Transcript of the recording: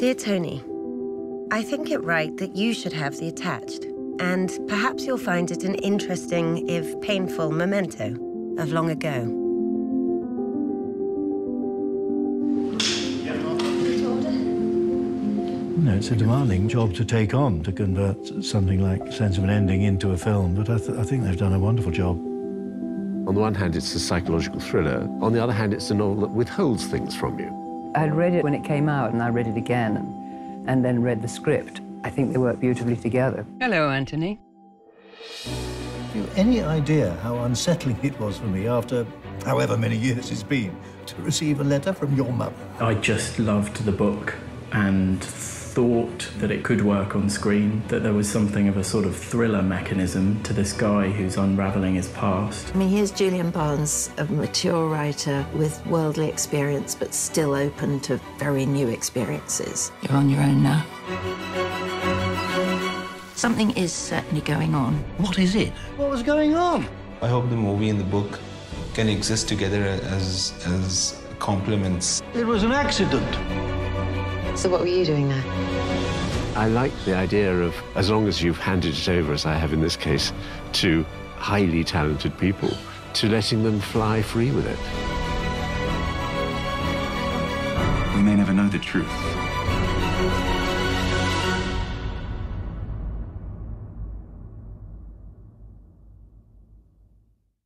Dear Tony, I think it right that you should have the attached, and perhaps you'll find it an interesting, if painful, memento of long ago. No, it's a demanding job to take on, to convert something like Sense of an Ending into a film, but I think they've done a wonderful job. On the one hand, it's a psychological thriller. On the other hand, it's a novel that withholds things from you. I'd read it when it came out, and I read it again, and then read the script. I think they work beautifully together. Hello, Anthony. Have you any idea how unsettling it was for me after however many years it's been to receive a letter from your mother? I just loved the book and thought that it could work on screen, that there was something of a sort of thriller mechanism to this guy who's unravelling his past. I mean, here's Julian Barnes, a mature writer with worldly experience, but still open to very new experiences. You're on your own now. Something is certainly going on. What is it? What was going on? I hope the movie and the book can exist together as complements. It was an accident. So what were you doing there? I like the idea of, as long as you've handed it over, as I have in this case, to highly talented people, to letting them fly free with it. We may never know the truth.